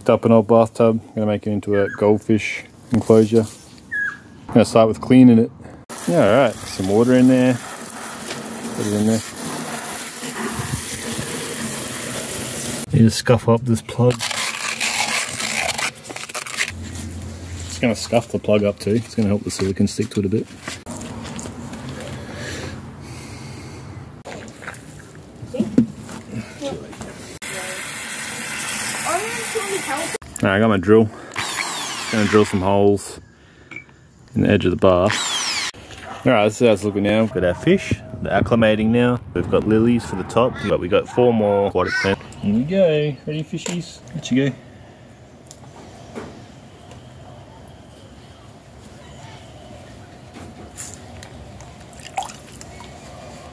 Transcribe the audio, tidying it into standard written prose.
picked up an old bathtub. I'm gonna make it into a goldfish enclosure. I'm gonna start with cleaning it. Yeah, alright, some water in there. Put it in there. Need to scuff up this plug. Just gonna scuff the plug up too. It's gonna help the silicone stick to it a bit. Alright, I got my drill. Gonna drill some holes in the edge of the bar. Alright, this is how it's looking now. We've got our fish, they're acclimating now. We've got lilies for the top, but we've got 4 more aquatic plants. Here we go, ready fishies? Let you go.